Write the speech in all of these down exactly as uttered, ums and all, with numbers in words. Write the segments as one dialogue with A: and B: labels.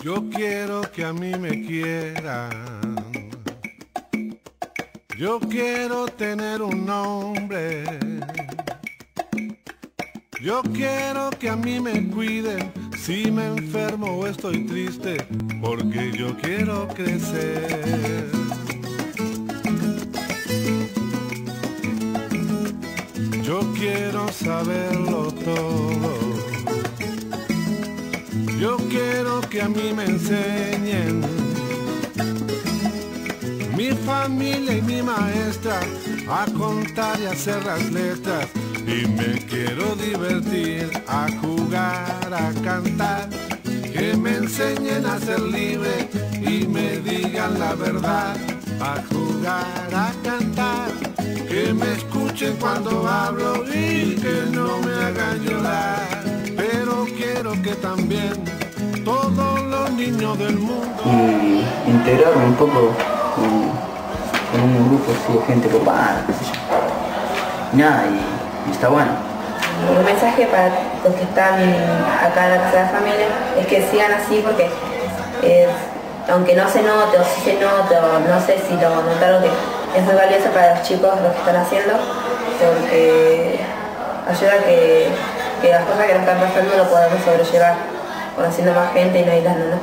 A: Yo quiero que a mí me quieran. Yo quiero tener un nombre. Yo quiero que a mí me cuiden si me enfermo o estoy triste, porque yo quiero crecer. Yo quiero saberlo todo. Yo quiero que a mí me enseñen mi familia y mi maestra a contar y hacer las letras. Y me quiero divertir, a jugar, a cantar. Que me enseñen a ser libre y me digan la verdad. A jugar, a cantar. Que me escuchen cuando hablo y que no me hagan llorar. Pero quiero que también todos los niños del mundo
B: y integrarme un poco con, con un grupo así de gente copada, qué sé yo. Nada, y está bueno.
C: Un mensaje para los que están acá en la Casa de la Familia es que sigan así, porque eh, aunque no se note o si se note o no sé si lo notaron, que es muy valioso para los chicos lo que están haciendo, porque ayuda a que, que las cosas que nos están pasando lo podamos sobrellevar, conociendo más gente y no aislándonos.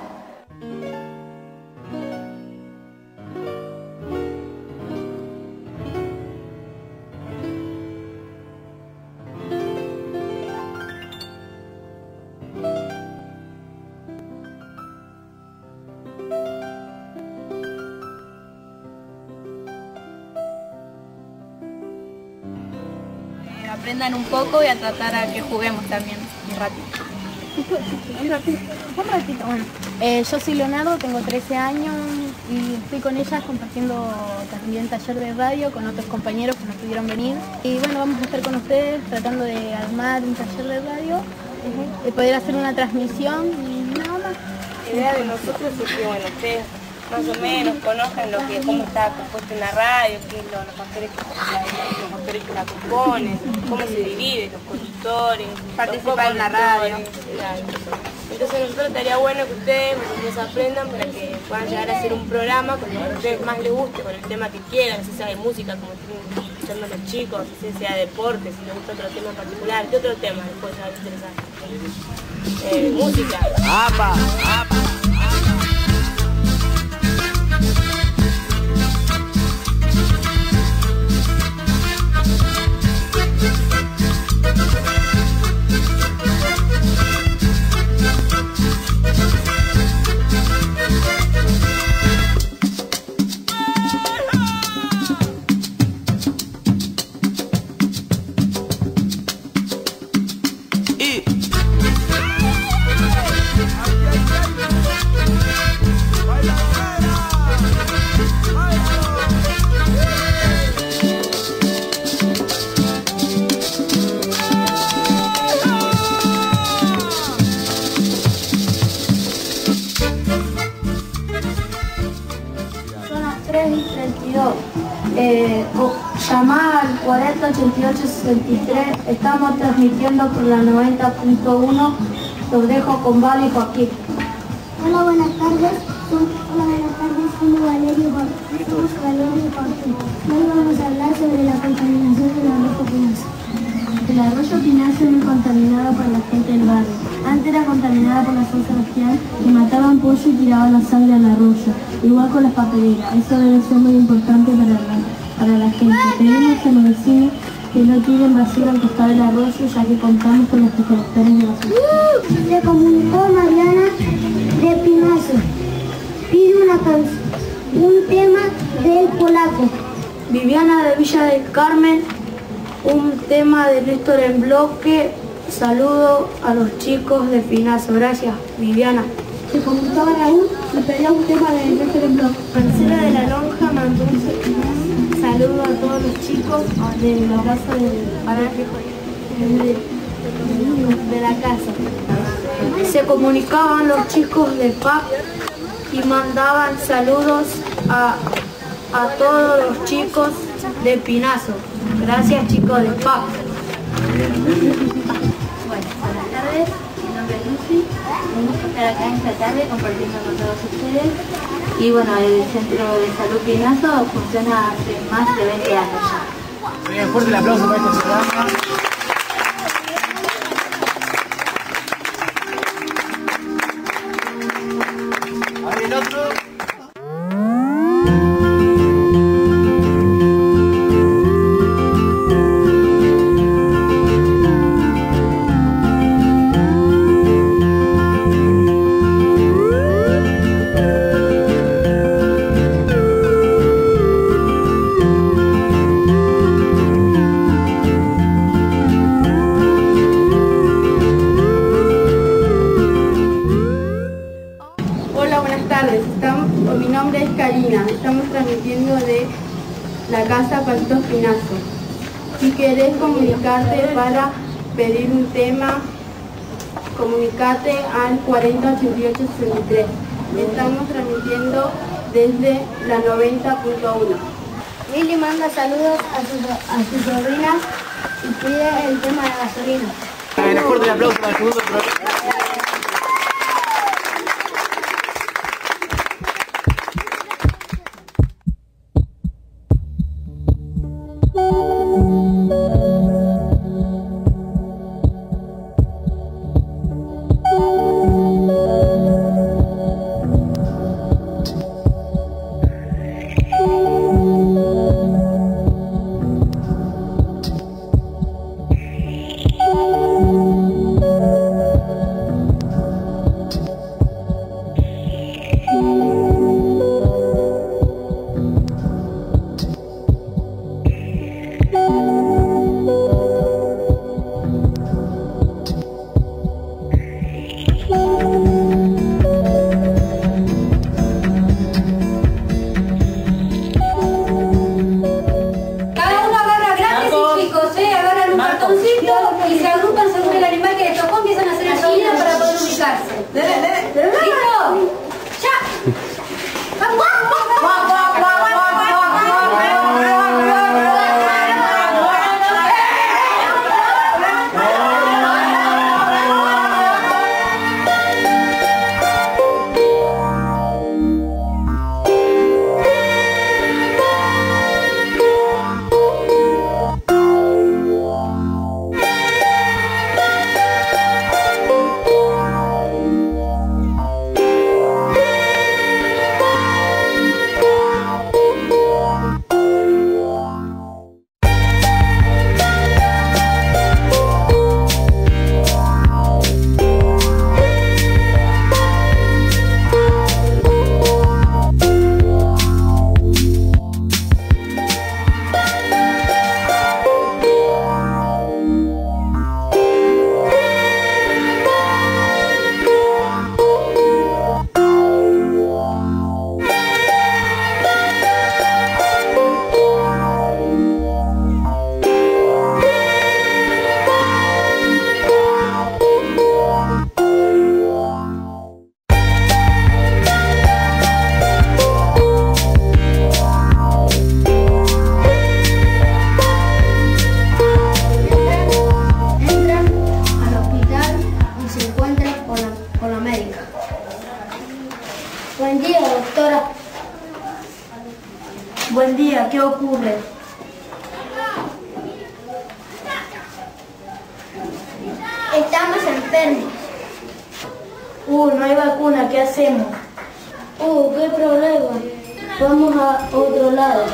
D: Aprendan un poco y a tratar a que juguemos también un ratito. Un ratito, un ratito. Bueno, eh, yo soy Leonardo, tengo trece años y estoy con ellas compartiendo también taller de radio con otros compañeros que no pudieron venir. Y bueno, vamos a estar con ustedes tratando de armar un taller de radio, de poder hacer una transmisión y nada más.
E: La idea de nosotros es que, bueno, ustedes más o menos conozcan lo que, cómo está compuesta una radio, qué es lo, los, factores que, los factores que la componen, cómo se divide, los conductores,
C: participar en la radio.
E: Claro. Entonces nosotros estaría bueno que ustedes ustedes aprendan para que puedan llegar a hacer un programa con lo que a ustedes más les guste, con el tema que quieran, si sea de música, como estén escuchando los chicos, si sea deporte, si les gusta otro tema en particular, ¿qué otro tema les puede llegar a interesar? Eh, música.
F: ¡Apa! ¡Apa!
G: Eh, llamada al cuarenta ochenta y ocho sesenta y tres, estamos transmitiendo por la noventa punto uno, los dejo con Vale y Joaquín.
H: Hola, buenas tardes. Soy, hola, buenas tardes. Soy Valerio Joaquín. Somos Valerio y Joaquín. Hoy vamos a hablar sobre la contaminación del arroyo Pinazo. El arroyo Pinazo es muy contaminado por la gente del barrio. Antes era contaminada por la San Sebastián y mataban pollo y tiraban la sangre al arroyo, igual con las papeleras. Eso debe ser muy importante para la, para la gente. Pedimos a los vecinos que no tiren basura al costado del arroyo, ya que contamos con los recolectores de basura. Se comunicó Mariana de Pinazo. Pide una canción, un tema del polaco.
G: Viviana de Villa del Carmen, un tema de Néstor en Bloque. Saludo a los chicos de Pinazo. Gracias, Viviana.
H: Se comunicaba Raúl y pedía un tema de Néstor en Bloque.
G: Marcela de la Lonja mandó un saludo a todos los chicos de la casa del paraje de, de la casa. Se comunicaban los chicos de P A C y mandaban saludos a, a todos los chicos de Pinazo. Gracias, chicos de P A C.
I: Bueno, buenas tardes. Mi
G: nombre es Lucy, un gusto estar acá esta tarde compartiendo con todos ustedes. Y bueno, el Centro de Salud Pinazo funciona hace más de veinte años ya.
F: Bien, fuerte el aplauso para esta ciudadana. A ver el otro.
I: Mi nombre es Karina, estamos transmitiendo de la casa Pasitos Pinazo. Si querés comunicarte para pedir un tema, comunicate al cuarenta ochenta y ocho sesenta y tres. Estamos transmitiendo desde la noventa punto uno.
H: Lili manda saludos a sus a sus sobrinas y pide el tema de gasolina.
F: A ver, fuerte el aplauso para el segundo programa.
G: Y se agrupan según el animal que les tocó, empiezan a hacer el sonido para poder ubicarse. ¿Listo? ¡Ya!
H: Buen día, doctora.
G: Buen día, ¿qué ocurre?
H: Estamos enfermos.
G: Uh, no hay vacuna, ¿qué hacemos?
H: Uh, qué problema. Vamos a otro lado.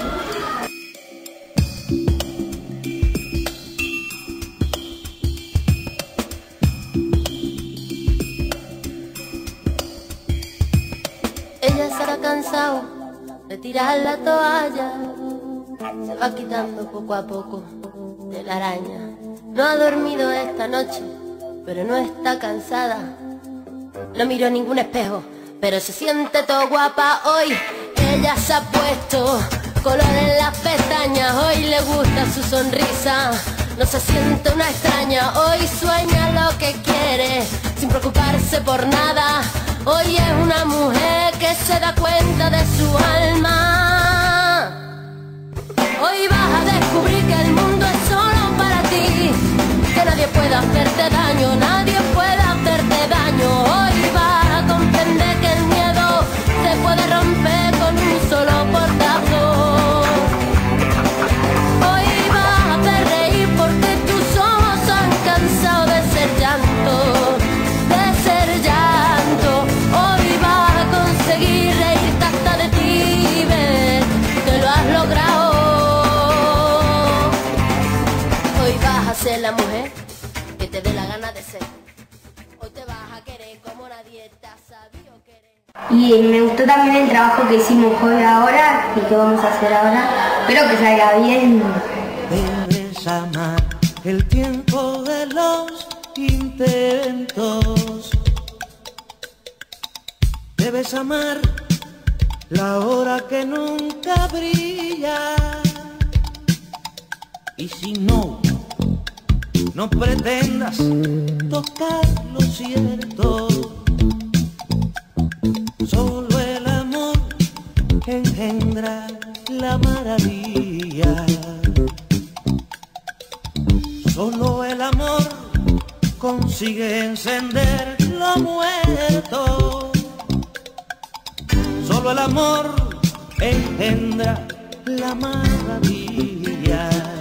J: Ella se ha cansado de tirar la toalla, se va quitando poco a poco de la araña. No ha dormido esta noche, pero no está cansada. No miró ningún espejo, pero se siente todo guapa hoy. Ella se ha puesto color en las pestañas, hoy le gusta su sonrisa. No se siente una extraña, hoy sueña lo que quiere, sin preocuparse por nada. Hoy es una mujer que se da cuenta de su alma. Hoy vas a descubrir que el mundo es solo para ti, que nadie puede hacerte daño, nadie puede hacerte aquella mujer que te dé la gana de ser. Hoy te vas a querer como nadie te ha sabido querer.
K: Y me gustó también el trabajo que hicimos hoy ahora y que vamos a hacer ahora. Espero que salga bien.
L: Debes amar el tiempo de los intentos. Debes amar la hora que nunca brilla. Y si no, no pretendas tocar lo cierto. Solo el amor engendra la maravilla. Solo el amor consigue encender lo muerto. Solo el amor engendra la maravilla.